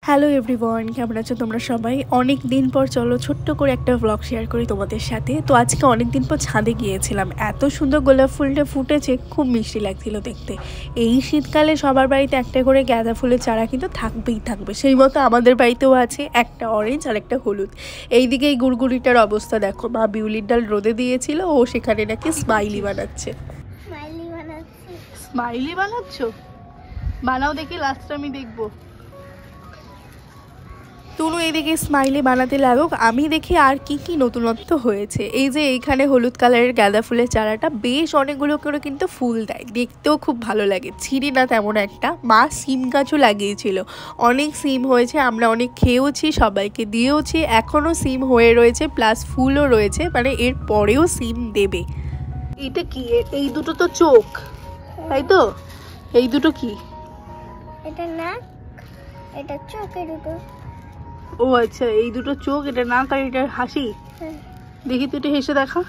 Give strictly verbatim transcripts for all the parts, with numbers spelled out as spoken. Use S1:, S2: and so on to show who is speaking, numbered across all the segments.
S1: Hello everyone, কেমন আছো তোমরা সবাই? অনেক দিন পর চলো ছোট্ট করে একটা ব্লগ শেয়ার করি তোমাদের সাথে। তো আজকে অনেক দিন পর ছাদে গিয়েছিলাম, এত সুন্দর গোলাপ ফুলটা ফুটেছে, খুব মিষ্টি লাগছিল দেখতে। এই শীতকালে সবার বাড়িতে একটা করে গাঁদা ফুলের চারা কিন্তু থাকবেই থাকবে, সেই মতো আমাদের বাড়িতেও আছে একটা অরেঞ্জ আর একটা হলুদ। এইদিকে এই গুড়গুড়িটার অবস্থা দেখো, মা বিউলির ডাল রোদে দিয়েছিল, ও সেখানে নাকি স্মাইলি বানাচ্ছে। স্মাইলি বানাচ্ছ? বানাও দেখি, লাস্টে আমি দেখবো। তুনু এদিকে স্মাইলি বানাতে লাগুক, আমি দেখি আর কি কি নতুনত্ব হয়েছে। এই যে এইখানে হলুদ কালারের গাঁদা ফুলের চারাটা বেশ অনেকগুলো করে কিন্তু ফুল দেয়, দেখতেও খুব ভালো লাগে। ছিঁড়ি না তেমন একটা। মা সিম গাছও লাগিয়েছিল, অনেক সিম হয়েছে, আমরা অনেক খেয়েওছি, সবাইকে দিয়েওছি, এখনও সিম হয়ে রয়েছে, প্লাস ফুলও রয়েছে, মানে এর পরেও সিম দেবে। এটা কি? এই দুটো তো চোখ, তাই তো? এই দুটো কি?
S2: এটা নাক, এটা চোখ। এই দুটো
S1: ও আচ্ছা, এই দুটো চোখ, এটা নাক আর এটা হাসি। দেখি তুই এটা হেসে দেখা।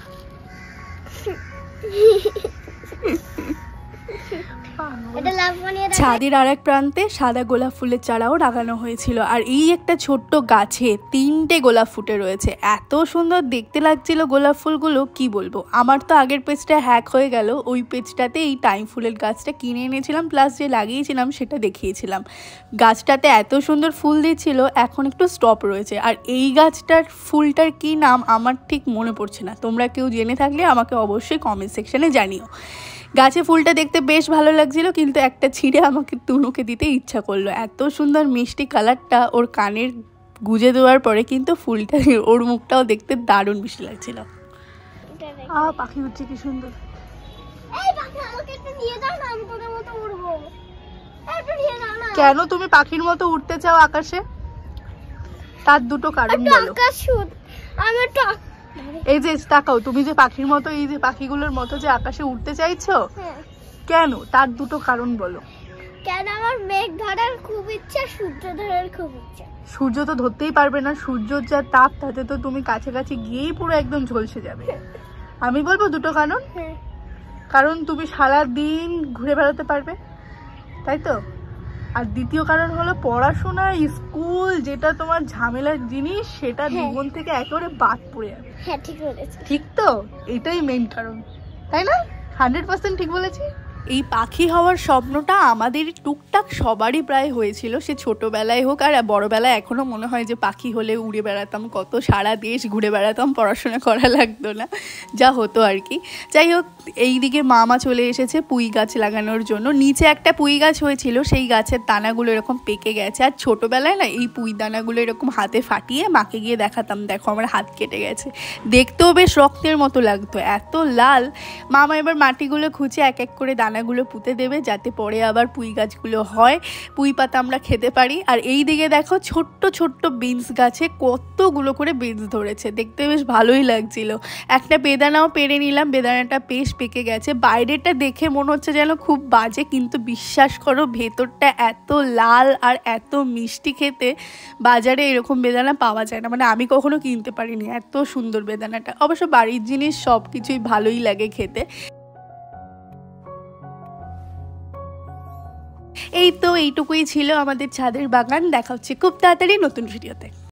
S1: ছাদের আর এক প্রান্তে সাদা গোলাপ ফুলের চারাও লাগানো হয়েছিল, আর এই একটা ছোট্ট গাছে তিনটে গোলাপ ফুটে রয়েছে। এত সুন্দর দেখতে লাগছিল গোলাপ ফুলগুলো, কি বলবো। আমার তো আগের পেজটা হ্যাক হয়ে গেল, ওই পেজটাতে এই টাইম ফুলের গাছটা কিনে এনেছিলাম, প্লাস যে লাগিয়েছিলাম সেটা দেখিয়েছিলাম। গাছটাতে এত সুন্দর ফুল দিচ্ছিল, এখন একটু স্টপ রয়েছে। আর এই গাছটার ফুলটার কি নাম আমার ঠিক মনে পড়ছে না, তোমরা কেউ জেনে থাকলে আমাকে অবশ্যই কমেন্ট সেকশনে জানিও। গাছে ফুলটা দেখতে বেশ ভালো লাগছিল, কিন্তু একটা ছিঁড়ে আমাকে তুনুকে দিতে ইচ্ছা করলো। এত সুন্দর মিষ্টি কালারটা ওর কানের গুজে দেওয়ার পরে কিন্তু ফুলটা, ওর মুখটাও দেখতে দারুণ মিষ্টি লাগছিল। আ পাখি উঠছে, কি সুন্দর। কেন তুমি পাখির মতো উঠতে চাও আকাশে? তার দুটো কারণ বলো। এই যে তাকাও, তুমি যে পাখির মতো, এই যে পাখিগুলোর মতো যে আকাশে উঠতে চাইছো, কেন? তার দুটো কারণ বলো।
S2: কেন? আমার মেঘ ধরার খুব ইচ্ছা, সূর্য ধরার খুব ইচ্ছা।
S1: সূর্য তো ধরতেই পারবে না, সূর্যর যা তাপ, তাতে তো তুমি কাছাকাছি গিয়েই পুরো একদম ঝলসে যাবে। আমি বলবো দুটো কারণ। কারণ তুমি সারা দিন ঘুরে বেড়াতে পারবে, তাই তো? আর দ্বিতীয় কারণ হলো পড়াশোনা, স্কুল, যেটা তোমার ঝামেলার জিনিস, সেটা জীবন থেকে একেবারে বাদ পড়ে যাবে।
S2: হ্যাঁ, ঠিক বলেছি।
S1: ঠিক তো? এটাই মেইন কারণ, তাই না? হান্ড্রেড পার্সেন্ট ঠিক বলেছি। এই পাখি হওয়ার স্বপ্নটা আমাদের টুকটাক সবারই প্রায় হয়েছিল, সে ছোটোবেলায় হোক আর বড়োবেলায়। এখনও মনে হয় যে পাখি হলে উড়ে বেড়াতাম, কত সারা দেশ ঘুরে বেড়াতাম, পড়াশোনা করা লাগতো না, যা হতো আর কি। যাই হোক, এই দিকে মামা চলে এসেছে পুঁই গাছ লাগানোর জন্য। নিচে একটা পুঁই গাছ হয়েছিল, সেই গাছের দানাগুলো এরকম পেকে গেছে। আর ছোটোবেলায় না এই পুঁই দানাগুলো এরকম হাতে ফাটিয়ে মাকে গিয়ে দেখাতাম, দেখো আমার হাত কেটে গেছে। দেখতেও বেশ রক্তের মতো লাগতো, এত লাল। মামা এবার মাটিগুলো খুঁজে এক এক করে দানাগুলো পুঁতে দেবে, যাতে পরে আবার পুঁই গাছগুলো হয়, পুঁই পাতা আমরা খেতে পারি। আর এই দিকে দেখো ছোট্ট ছোট্ট বিনস গাছে কতগুলো করে বিনস ধরেছে, দেখতে বেশ ভালোই লাগছিল। একটা বেদানাও পেরে নিলাম, বেদানাটা বেশ পেকে গেছে। বাইরেটা দেখে মনে হচ্ছে যেন খুব বাজে, কিন্তু বিশ্বাস করো ভেতরটা এত লাল আর এত মিষ্টি খেতে। বাজারে এরকম বেদানা পাওয়া যায় না, মানে আমি কখনো কিনতে পারিনি, এত সুন্দর বেদানাটা। অবশ্য বাড়ির জিনিস সব কিছুই ভালোই লাগে খেতে। এই তো এইটুকুই ছিল আমাদের ছাদের বাগান। দেখা হচ্ছে খুব তাড়াতাড়ি নতুন ভিডিওতে।